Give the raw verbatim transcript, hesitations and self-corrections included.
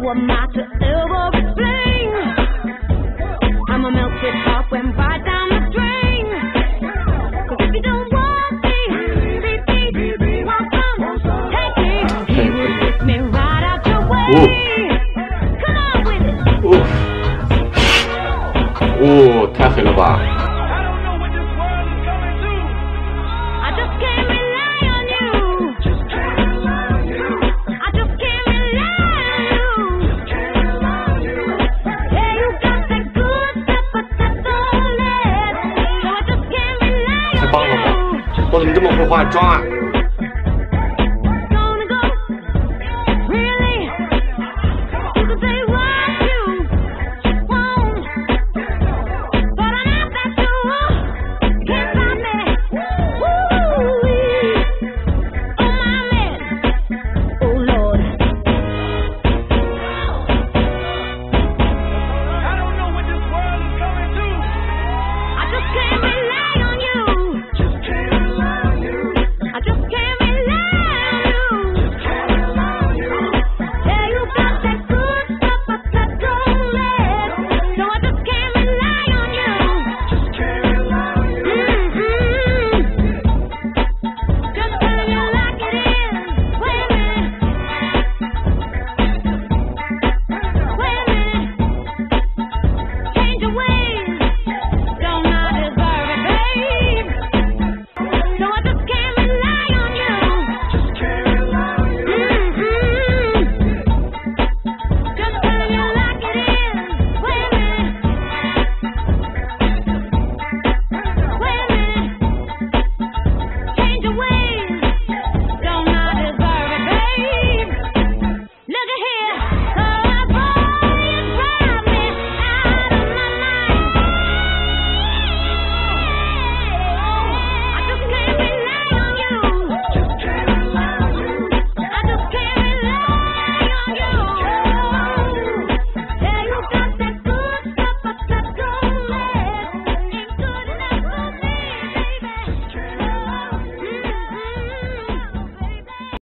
who am I to ever explain? I'm a melted heart when right down the drain. 'Cause if you don't want me, baby, welcome, take me. He will take me right out your way. Come on with it. 哦，太黑了吧！ 太棒了吧！我怎么这么会化妆啊？